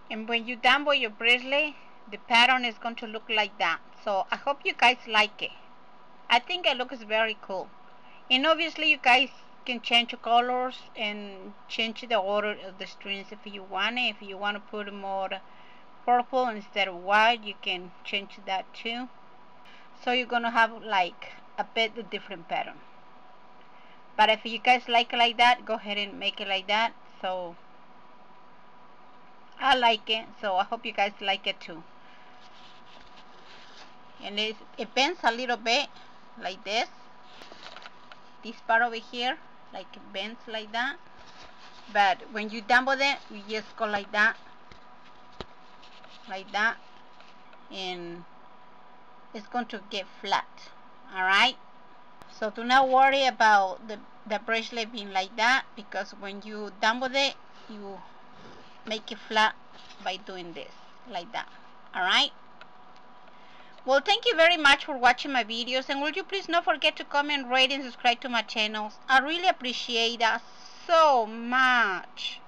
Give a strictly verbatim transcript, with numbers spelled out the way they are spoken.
And when you dumble your bracelet, the pattern is going to look like that. So I hope you guys like it. I think it looks very cool. And obviously you guys can change the colors and change the order of the strings if you want it. If you want to put more purple instead of white, you can change that too. So you're gonna have like a bit different pattern. But if you guys like it like that, go ahead and make it like that. So I like it, so I hope you guys like it too. And it, it bends a little bit like this. This part over here, like it bends like that. But when you dumble it, you just go like that, like that, and it's going to get flat. Alright? So do not worry about the, the bracelet being like that, because when you dumble it, you make it flat by doing this, like that. Alright? Well, thank you very much for watching my videos, and will you please not forget to comment, rate, and subscribe to my channels. I really appreciate that so much.